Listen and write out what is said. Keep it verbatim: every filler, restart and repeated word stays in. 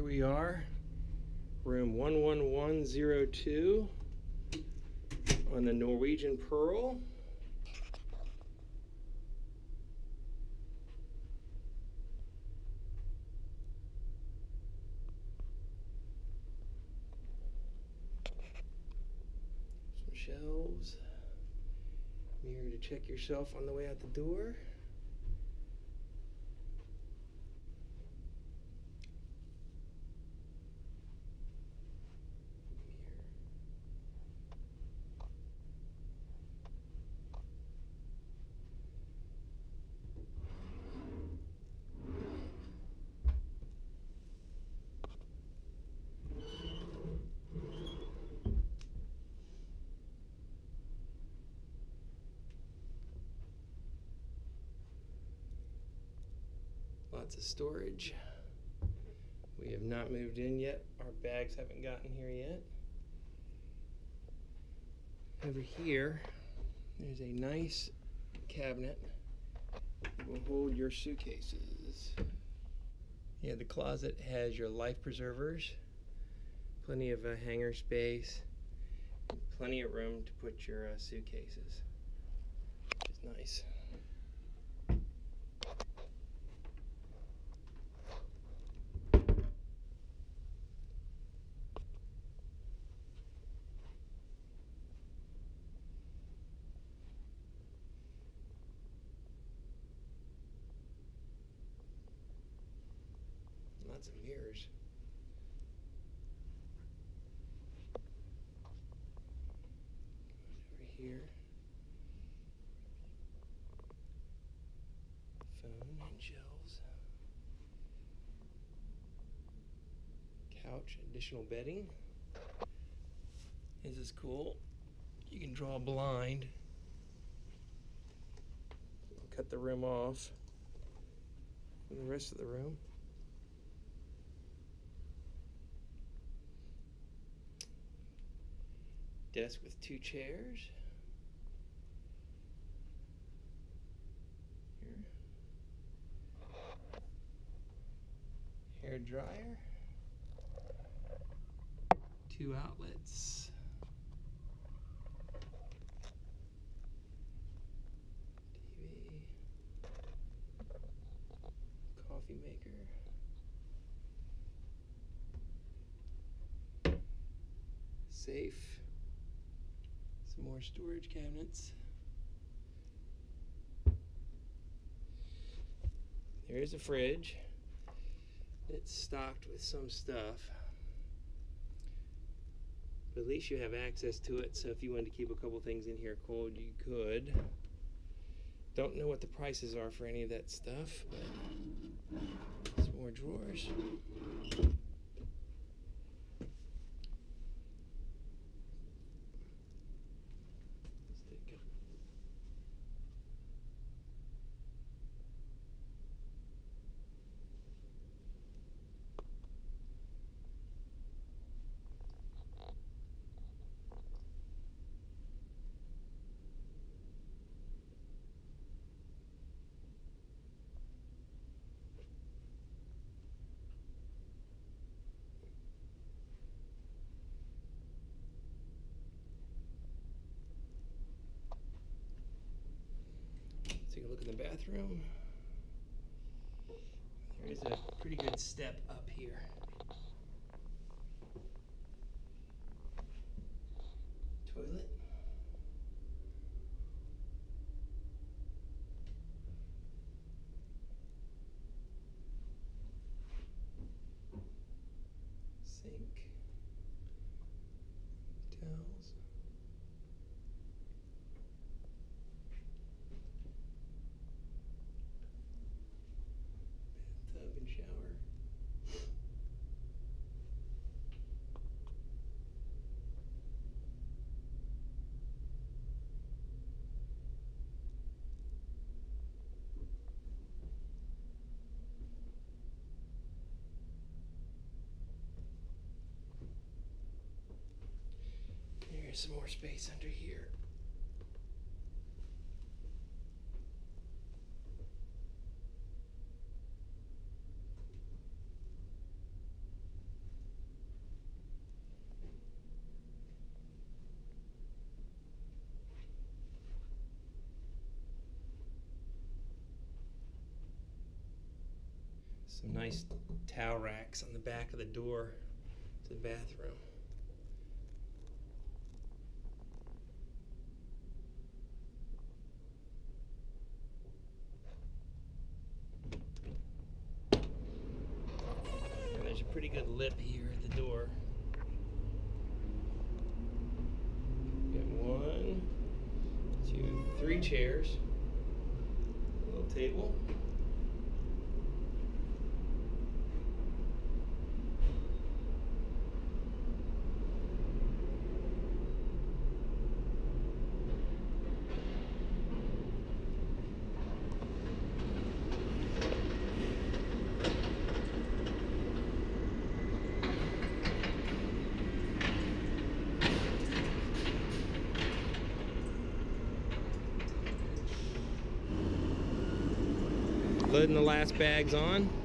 Here we are, room one one one zero two on the Norwegian Pearl. Some shelves, mirror to check yourself on the way out the door. Lots of storage. We have not moved in yet. Our bags haven't gotten here yet. Over here, there's a nice cabinet that will hold your suitcases. Yeah, the closet has your life preservers, plenty of uh, hanger space, plenty of room to put your uh, suitcases, which is nice. Lots of mirrors. Over here, phone and shelves. Couch, additional bedding. This is cool. You can draw a blind. Cut the room off from the rest of the room. Desk with two chairs. Here. Hair dryer. Two outlets. T V. Coffee maker. Safe. Some more storage cabinets. There is a fridge. It's stocked with some stuff. But at least you have access to it, so if you wanted to keep a couple things in here cold, you could. Don't know what the prices are for any of that stuff, but some more drawers. Take a look in the bathroom. There is a pretty good step up here. Toilet. Sink. Towels. Tub and shower. There's some more space under here. Some nice towel racks on the back of the door to the bathroom. And there's a pretty good lip here at the door. Got one, two, three chairs, a little table. Loading the last bags on.